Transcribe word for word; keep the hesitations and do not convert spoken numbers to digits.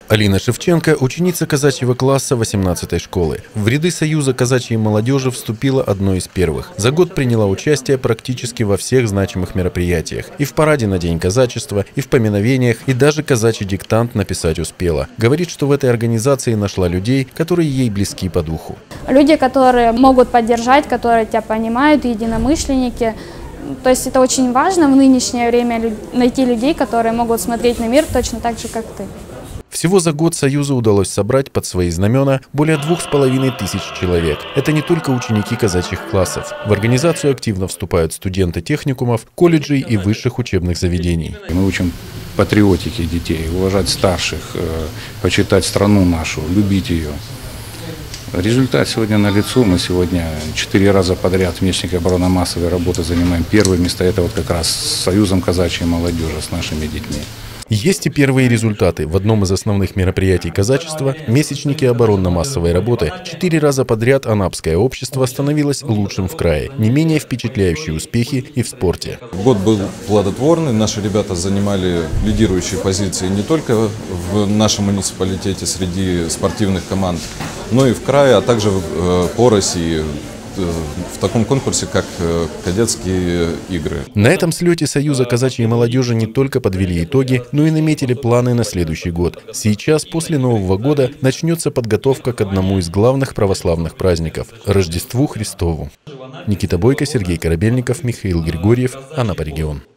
Алина Шевченко – ученица казачьего класса восемнадцатой школы. В ряды Союза казачьей молодежи вступила одной из первых. За год приняла участие практически во всех значимых мероприятиях. И в параде на День казачества, и в поминовениях, и даже казачий диктант написать успела. Говорит, что в этой организации нашла людей, которые ей близки по духу. Люди, которые могут поддержать, которые тебя понимают, единомышленники. То есть это очень важно в нынешнее время найти людей, которые могут смотреть на мир точно так же, как ты. Всего за год Союзу удалось собрать под свои знамена более двух с половиной тысяч человек. Это не только ученики казачьих классов. В организацию активно вступают студенты техникумов, колледжей и высших учебных заведений. Мы учим патриотике детей, уважать старших, почитать страну нашу, любить ее. Результат сегодня налицо. Мы сегодня четыре раза подряд в местнике оборонно-массовой работы занимаем первые места. Это вот как раз с Союзом казачьей молодежи, с нашими детьми. Есть и первые результаты. В одном из основных мероприятий казачества – месячнике оборонно-массовой работы. Четыре раза подряд Анапское общество становилось лучшим в крае. Не менее впечатляющие успехи и в спорте. Год был плодотворный. Наши ребята занимали лидирующие позиции не только в нашем муниципалитете среди спортивных команд, но и в крае, а также по России. В таком конкурсе, как кадетские игры. На этом слете Союза казачьей молодежи не только подвели итоги, но и наметили планы на следующий год. Сейчас, после Нового года, начнется подготовка к одному из главных православных праздников – Рождеству Христову. Никита Бойко, Сергей Корабельников, Михаил Григорьев, Анапа регион.